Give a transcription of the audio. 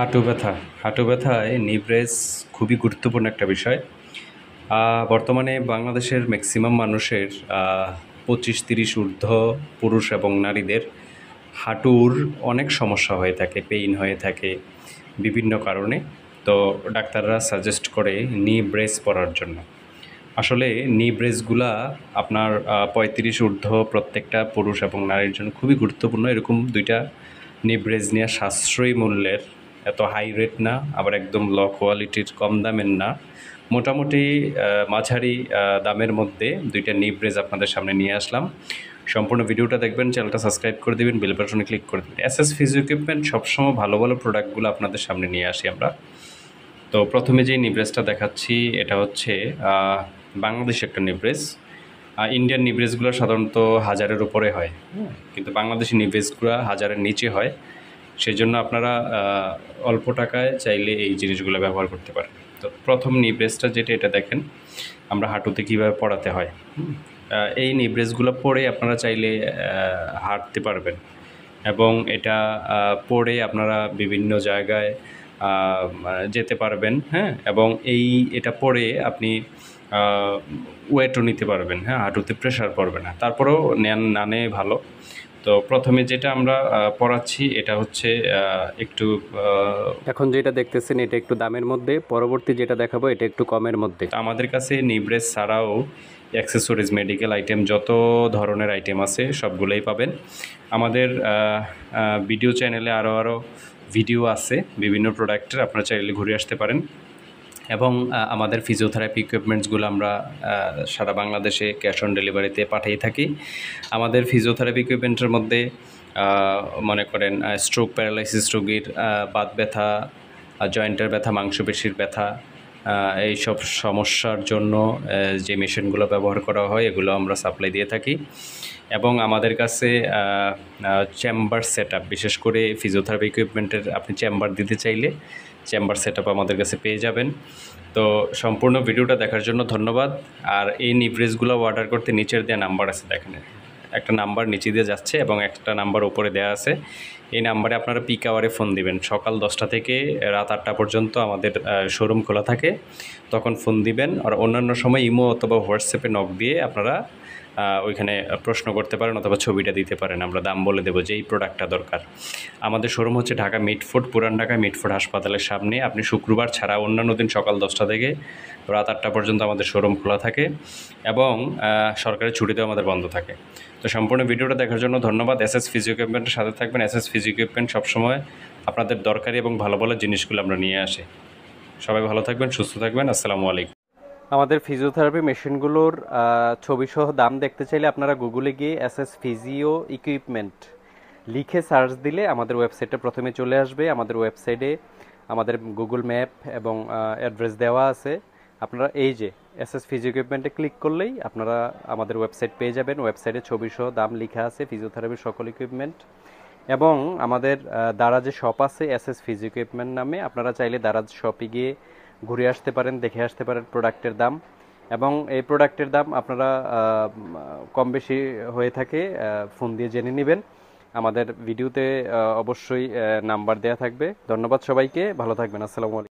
হাঁটু ব্যথা হাঁটু ব্যথায় নি ব্রেস খুবই গুরুত্বপূর্ণ একটা বিষয়। বর্তমানে বাংলাদেশের ম্যাক্সিমাম মানুষের 25-30 ঊর্ধ্ব পুরুষ এবং নারীদের হাঁটুর অনেক সমস্যা হয়ে থাকে, পেইন হয়ে থাকে বিভিন্ন কারণে। তো ডাক্তাররা সাজেস্ট করে নি ব্রেস পরার জন্য। আসলে নি ব্রেসগুলা আপনার 35 ঊর্ধ্ব প্রত্যেকটা পুরুষ এবং নারীর জন্য খুবই গুরুত্বপূর্ণ। এরকম দুইটা নি ব্রেস নেওয়া সাশ্রয়ী মূল্যের, এত হাই রেট না, আবার একদম লো কোয়ালিটির কম দামের না, মোটামুটি মাঝারি দামের মধ্যে দুইটা নি ব্রেস আপনাদের সামনে নিয়ে আসলাম। সম্পূর্ণ ভিডিওটা দেখবেন, চ্যানেলটা সাবস্ক্রাইব করে দেবেন, বেল বাটনে ক্লিক করে দেবেন। এসএস ফিজিও ইকুইপমেন্ট সবসময় ভালো ভালো প্রোডাক্টগুলো আপনাদের সামনে নিয়ে আসি আমরা। তো প্রথমে যে নিব্রেসটা দেখাচ্ছি এটা হচ্ছে বাংলাদেশি একটা নিব্রেস। ইন্ডিয়ান নিব্রেসগুলো সাধারণত 1000-এর উপরে হয়, কিন্তু বাংলাদেশি নিব্রেসগুলো 1000-এর নিচে হয়। সেই জন্য আপনারা অল্প টাকায় চাইলে এই জিনিসগুলো ব্যবহার করতে পারেন। তো প্রথম নিব্রেসটা যেটা, এটা দেখেন আমরা হাঁটুতে কীভাবে পরাতে হয়। এই নিব্রেসগুলো পরে আপনারা চাইলে হাঁটতে পারবেন, এবং এটা পরে আপনারা বিভিন্ন জায়গায় যেতে পারবেন, হ্যাঁ। এবং এটা পরে আপনি ওয়েটও নিতে পারবেন, হ্যাঁ, হাঁটুতে প্রেশার পড়বে না। তারপরেও নানে ভালো। তো প্রথমে যেটা আমরা পড়াচ্ছি এটা হচ্ছে একটু, এখন যেটা দেখতেছেন এটা একটু দামের মধ্যে, পরবর্তী যেটা দেখাবো এটা একটু কমের মধ্যে। আমাদের কাছে নিব্রেস ছাড়াও অ্যাক্সেসরিজ, মেডিকেল আইটেম, যত ধরনের আইটেম আছে সবগুলোই পাবেন। আমাদের ভিডিও চ্যানেলে আরও ভিডিও আছে বিভিন্ন প্রোডাক্টের, আপনারা চাইলে ঘুরে আসতে পারেন। এবং আমাদের ফিজিওথেরাপি ইকুইপমেন্টসগুলো আমরা সারা বাংলাদেশে ক্যাশ অন ডেলিভারিতে পাঠিয়ে থাকি। আমাদের ফিজিওথেরাপি ইকুইপমেন্টের মধ্যে মনে করেন স্ট্রোক প্যারালাইসিস রোগীর বাত ব্যথা, জয়েন্টের ব্যথা, মাংসপেশির ব্যথা, এইসব সমস্যার জন্য যে মেশিনগুলো ব্যবহার করা হয় এগুলো আমরা সাপ্লাই দিয়ে থাকি। এবং আমাদের কাছে চেম্বার সেট আপ, বিশেষ করে ফিজিওথেরাপি ইকুইপমেন্টের আপনি চেম্বার দিতে চাইলে চেম্বার সেট আপ আমাদের কাছে পেয়ে যাবেন। তো সম্পূর্ণ ভিডিওটা দেখার জন্য ধন্যবাদ। আর এই নিব্রেসগুলো অর্ডার করতে নিচের দেওয়া নাম্বার আছে, দেখেন একটা নাম্বার নিচে দিয়ে যাচ্ছে এবং একটা নাম্বার উপরে দেওয়া আছে। এই নাম্বারে আপনারা পিক আওয়ারে ফোন দিবেন। সকাল 10টা থেকে রাত 8টা পর্যন্ত আমাদের শোরুম খোলা থাকে, তখন ফোন দিবেন। আর অন্যান্য সময় ইমো অথবা হোয়াটসঅ্যাপে নক দিয়ে আপনারা ওইখানে প্রশ্ন করতে পারেন অথবা ছবিটা দিতে পারেন, আমরা দাম বলে দেবো যে এই প্রোডাক্টটা দরকার। আমাদের শোরুম হচ্ছে ঢাকা মিটফোর্ড, পুরান ঢাকা মিটফোর্ড হাসপাতালের সামনে। আপনি শুক্রবার ছাড়া অন্যান্য দিন সকাল 10টা থেকে রাত 8টা পর্যন্ত আমাদের শোরুম খোলা থাকে, এবং সরকারি ছুটিতেও আমাদের বন্ধ থাকে। তো সম্পূর্ণ ভিডিওটা দেখার জন্য ধন্যবাদ। এসএস ফিজিও ইকুইপমেন্টের সাথে থাকবেন। এসএস ফিজিও ইকুইপমেন্ট সবসময় আপনাদের দরকারি এবং ভালো ভালো জিনিসগুলো আমরা নিয়ে আসি। সবাই ভালো থাকবেন, সুস্থ থাকবেন। আসসালামু আলাইকুম। আমাদের ফিজিওথেরাপি মেশিনগুলোর ছবিসহ দাম দেখতে চাইলে আপনারা গুগলে গিয়ে এসএস ফিজিও ইকুইপমেন্ট লিখে সার্চ দিলে আমাদের ওয়েবসাইটটা প্রথমে চলে আসবে। আমাদের ওয়েবসাইটে আমাদের গুগল ম্যাপ এবং অ্যাড্রেস দেওয়া আছে। আপনারা এই যে এসএস ফিজিও ইকুইপমেন্টে ক্লিক করলেই আপনারা আমাদের ওয়েবসাইট পেয়ে যাবেন। ওয়েবসাইটে ছবিসহ দাম লেখা আছে ফিজিওথেরাপির সকল ইকুইপমেন্ট। এবং আমাদের দারাজে শপ আছে এসএস ফিজিও ইকুইপমেন্ট নামে। আপনারা চাইলে দারাজ শপে গিয়ে ঘুরে আসতে পারেন, দেখে আসতে পারেন প্রোডাক্টের দাম। এবং এই প্রোডাক্টের দাম আপনারা কম বেশি হয়ে থাকে ফোন দিয়ে জেনে নেবেন। আমাদের ভিডিওতে অবশ্যই নাম্বার দেওয়া থাকবে। ধন্যবাদ সবাইকে, ভালো থাকবেন। আসসালামু আলাইকুম।